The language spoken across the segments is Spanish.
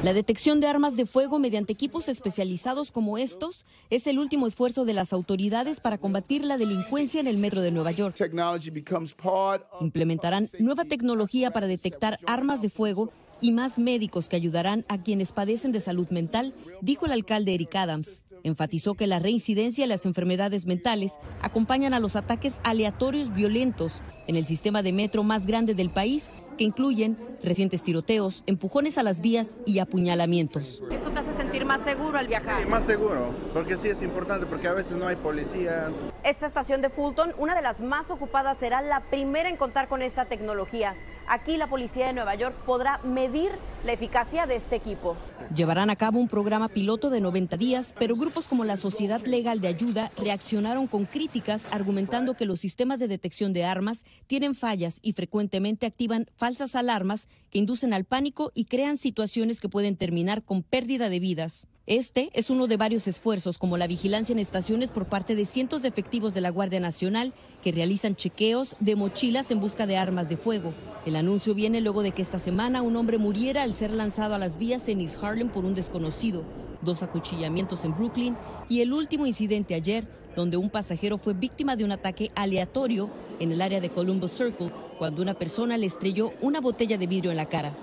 La detección de armas de fuego mediante equipos especializados como estos es el último esfuerzo de las autoridades para combatir la delincuencia en el metro de Nueva York. Implementarán nueva tecnología para detectar armas de fuego y más médicos que ayudarán a quienes padecen de salud mental, dijo el alcalde Eric Adams. Enfatizó que la reincidencia y las enfermedades mentales acompañan a los ataques aleatorios violentos en el sistema de metro más grande del país, que incluyen recientes tiroteos, empujones a las vías y apuñalamientos. ¿Esto te hace sentir más seguro al viajar? Sí, más seguro, porque sí es importante, porque a veces no hay policías. Esta estación de Fulton, una de las más ocupadas, será la primera en contar con esta tecnología. Aquí la policía de Nueva York podrá medir la eficacia de este equipo. Llevarán a cabo un programa piloto de 90 días, pero grupos como la Sociedad Legal de Ayuda reaccionaron con críticas, argumentando que los sistemas de detección de armas tienen fallas y frecuentemente activan falsas alarmas que inducen al pánico y crean situaciones que pueden terminar con pérdida de vidas. Este es uno de varios esfuerzos, como la vigilancia en estaciones por parte de cientos de efectivos de la Guardia Nacional que realizan chequeos de mochilas en busca de armas de fuego. El anuncio viene luego de que esta semana un hombre muriera al ser lanzado a las vías en East Harlem por un desconocido, 2 acuchillamientos en Brooklyn y el último incidente ayer, donde un pasajero fue víctima de un ataque aleatorio en el área de Columbus Circle, cuando una persona le estrelló una botella de vidrio en la cara.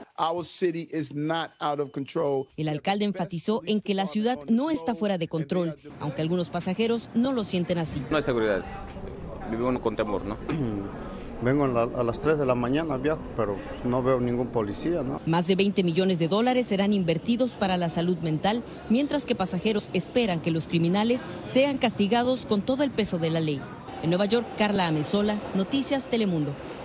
El alcalde enfatizó en que la ciudad no está fuera de control, aunque algunos pasajeros no lo sienten así. No hay seguridad, vive uno con temor, ¿no? Vengo a las 3 de la mañana, viajo, pero no veo ningún policía, ¿no? Más de $20 millones serán invertidos para la salud mental, mientras que pasajeros esperan que los criminales sean castigados con todo el peso de la ley. En Nueva York, Carla Amezola, Noticias Telemundo.